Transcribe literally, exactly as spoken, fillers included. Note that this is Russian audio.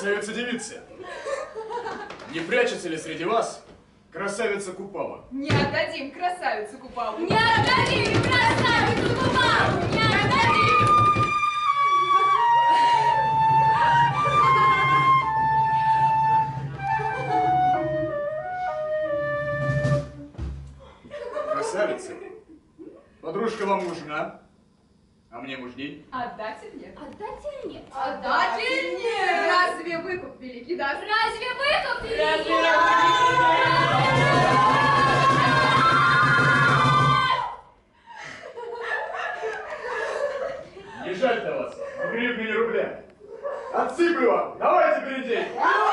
Красавица-девица, не прячется ли среди вас красавица Купала? Не отдадим красавицу Купалу. Не отдадим красавицу Купалу. Не отдадим. Красавица, подружка вам нужна, а мне мужней. Отдатель нет. Отдатель нет. Отдатель нет. Разве выкуп великий даст? Разве выкуп великий? Не жаль-то вас, ни гривны, ни рубля. Отсыплю вам, давайте перейдите.